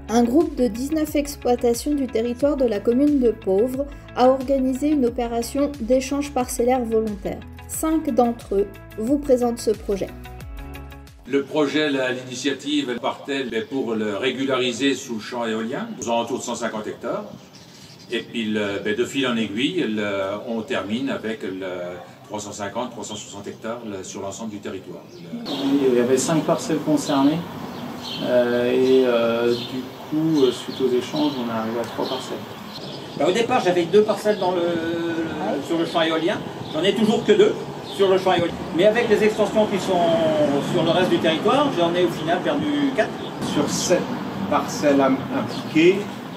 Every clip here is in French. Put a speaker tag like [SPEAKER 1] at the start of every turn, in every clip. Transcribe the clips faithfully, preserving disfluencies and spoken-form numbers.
[SPEAKER 1] Un groupe de dix-neuf exploitations du territoire de la commune de Pauvres a organisé une opération d'échange parcellaire volontaire. Cinq d'entre eux vous présentent ce projet.
[SPEAKER 2] Le projet, l'initiative, elle partait pour le régulariser sous le champ éolien, aux alentours de cent cinquante hectares. Et puis le, de fil en aiguille, le, on termine avec le trois cent cinquante à trois cent soixante hectares le, sur l'ensemble du territoire.
[SPEAKER 3] Il y avait cinq parcelles concernées euh, et euh, du coup, suite aux échanges, on est arrivé à trois parcelles.
[SPEAKER 4] Bah, au départ, j'avais deux parcelles dans le, le, sur le champ éolien. J'en ai toujours que deux sur le champ éolien. Mais avec les extensions qui sont sur le reste du territoire, j'en ai au final perdu quatre.
[SPEAKER 5] Sur sept parcelles impliquées,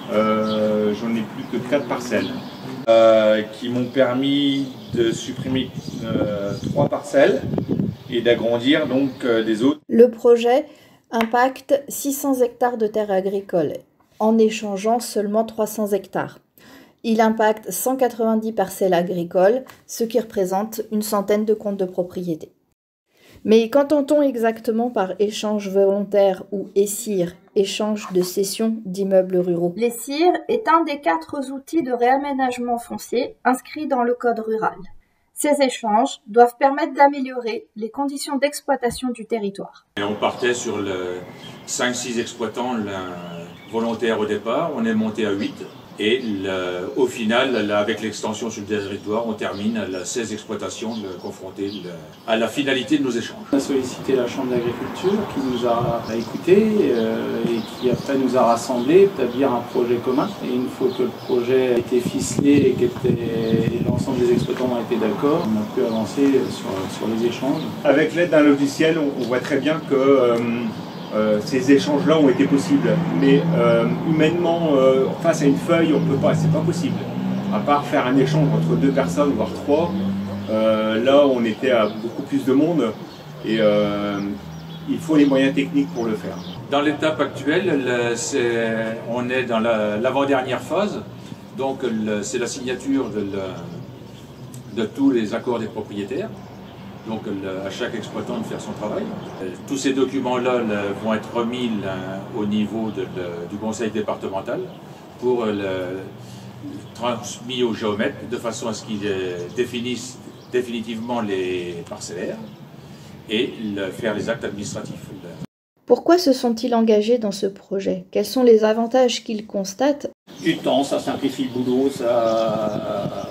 [SPEAKER 5] euh, j'en ai plus que quatre parcelles. Euh, qui m'ont permis de supprimer euh, trois parcelles et d'agrandir donc euh, des autres.
[SPEAKER 1] Le projet impacte six cents hectares de terres agricoles en échangeant seulement trois cents hectares. Il impacte cent quatre-vingt-dix parcelles agricoles, ce qui représente une centaine de comptes de propriété. Mais qu'entend-on exactement par échange volontaire ou ESIR, échange de cession d'immeubles ruraux? L'ESIR est un des quatre outils de réaménagement foncier inscrits dans le code rural. Ces échanges doivent permettre d'améliorer les conditions d'exploitation du territoire.
[SPEAKER 2] Et on partait sur cinq six exploitants volontaires au départ, on est monté à huit. Et le, au final, là, avec l'extension sur le territoire, on termine à seize exploitations confrontées à la finalité de nos échanges.
[SPEAKER 3] On a sollicité la Chambre d'agriculture qui nous a écoutés euh, et qui après nous a rassemblés, établir un projet commun. Et une fois que le projet a été ficelé et que l'ensemble des exploitants ont été d'accord, on a pu avancer sur, sur les échanges.
[SPEAKER 5] Avec l'aide d'un logiciel, on, on voit très bien que euh, Euh, ces échanges-là ont été possibles, mais euh, humainement, euh, face à une feuille, on ne peut pas, c'est pas possible. À part faire un échange entre deux personnes, voire trois, euh, là on était à beaucoup plus de monde et euh, il faut les moyens techniques pour le faire.
[SPEAKER 2] Dans l'étape actuelle, le, est, on est dans l'avant-dernière phase, donc c'est la signature de, le, de tous les accords des propriétaires. Donc à chaque exploitant de faire son travail. Tous ces documents-là vont être remis là, au niveau de, de, du conseil départemental pour le, transmis aux géomètres de façon à ce qu'ils définissent définitivement les parcellaires et le, faire les actes administratifs.
[SPEAKER 1] Pourquoi se sont-ils engagés dans ce projet? Quels sont les avantages qu'ils constatent?
[SPEAKER 4] Du temps, ça simplifie le boulot, ça,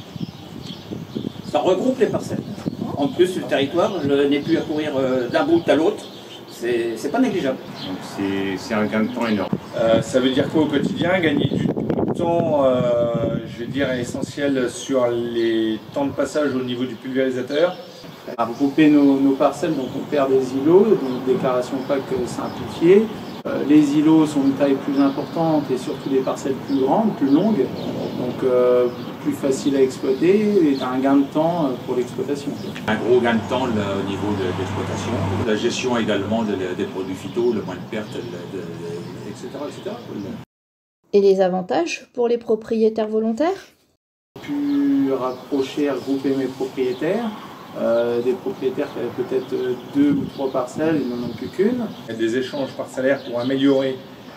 [SPEAKER 4] ça regroupe les parcelles. En plus, sur le territoire, je n'ai plus à courir d'un bout à l'autre. C'est pas négligeable.
[SPEAKER 5] C'est un gain de temps énorme.
[SPEAKER 6] Euh, ça veut dire quoi au quotidien? Gagner du temps, euh, je vais dire, essentiel sur les temps de passage au niveau du pulvérisateur.
[SPEAKER 3] À regrouper nos, nos parcelles, donc on perd des îlots, donc déclaration P A C simplifiée. Euh, les îlots sont de taille plus importante et surtout des parcelles plus grandes, plus longues, donc euh, plus facile à exploiter et un gain de temps pour l'exploitation.
[SPEAKER 2] Un gros gain de temps là, au niveau de l'exploitation, la gestion également de, des produits phyto, le moins de pertes, de, de, et cetera, et cetera.
[SPEAKER 1] Et les avantages pour les propriétaires volontaires?
[SPEAKER 3] J'ai pu rapprocher, regrouper mes propriétaires. Euh, des propriétaires qui avaient peut-être deux ou trois parcelles, ils n'en ont plus qu'une.
[SPEAKER 6] Il y a des échanges parcellaires pour améliorer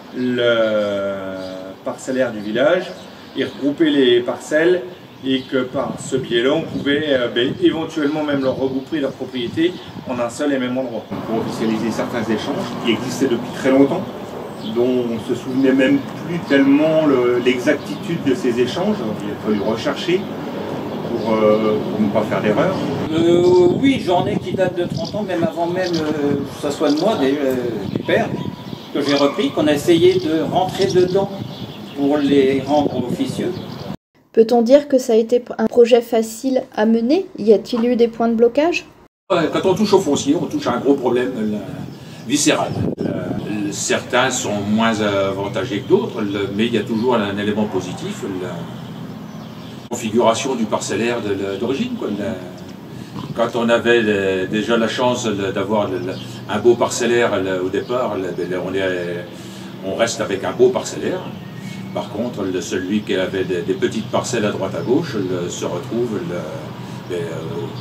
[SPEAKER 6] le parcellaire du village et regrouper les parcelles et que par ce biais-là, on pouvait euh, ben, éventuellement même leur regrouper leur propriété en un seul et même endroit.
[SPEAKER 5] Pour officialiser certains échanges qui existaient depuis très longtemps, dont on ne se souvenait même plus tellement l'exactitude le, de ces échanges, il a fallu rechercher. Pour, euh, pour ne pas faire d'erreur.
[SPEAKER 4] euh, Oui, j'en ai qui datent de trente ans, même avant même euh, que ça soit de moi, des, euh, du père, que j'ai repris, qu'on a essayé de rentrer dedans pour les rendre officieux.
[SPEAKER 1] Peut-on dire que ça a été un projet facile à mener? Y a-t-il eu des points de blocage?
[SPEAKER 2] Quand on touche au foncier, on touche à un gros problème là, viscéral. Là, certains sont moins avantagés que d'autres, mais il y a toujours un élément positif. Là, configuration du parcellaire d'origine. Quand on avait les, déjà la chance d'avoir un beau parcellaire au départ, on, est, on reste avec un beau parcellaire. Par contre, le, celui qui avait des, des petites parcelles à droite à gauche le, se retrouve le, le,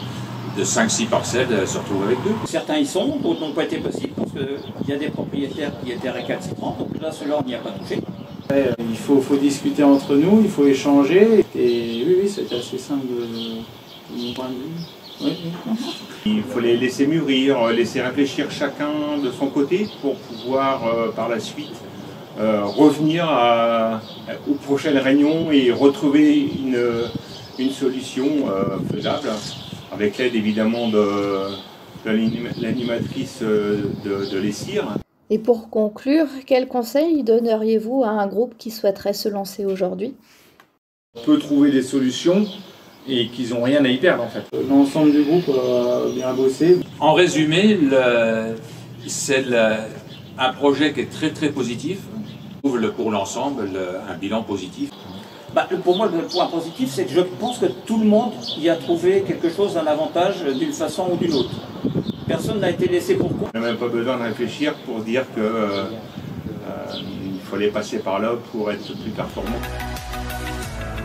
[SPEAKER 2] de cinq six parcelles se retrouvent avec deux.
[SPEAKER 4] Certains y sont, d'autres n'ont pas été possibles parce qu'il y a des propriétaires qui étaient récalcitrants, donc là, ceux-là, on n'y a pas touché.
[SPEAKER 3] Ouais, il faut, faut discuter entre nous, il faut échanger. Et oui, oui, c'était assez simple de, de mon point de vue. Oui, oui.
[SPEAKER 5] Il faut les laisser mûrir, laisser réfléchir chacun de son côté pour pouvoir euh, par la suite euh, revenir à, aux prochaines réunions et retrouver une, une solution euh, faisable, avec l'aide évidemment de, de l'animatrice de, de l'ESSIR.
[SPEAKER 1] Et pour conclure, quel conseil donneriez-vous à un groupe qui souhaiterait se lancer aujourd'hui?
[SPEAKER 6] On peut trouver des solutions et qu'ils n'ont rien à y perdre en fait.
[SPEAKER 3] L'ensemble du groupe a bien bossé.
[SPEAKER 2] En résumé, c'est un projet qui est très très positif. On trouve pour l'ensemble un bilan positif.
[SPEAKER 4] Bah, pour moi, le point positif, c'est que je pense que tout le monde y a trouvé quelque chose, un avantage d'une façon ou d'une autre. Personne n'a été laissé pour compte.
[SPEAKER 5] On n'a même pas besoin de réfléchir pour dire qu'il euh, euh, fallait passer par là pour être plus performant.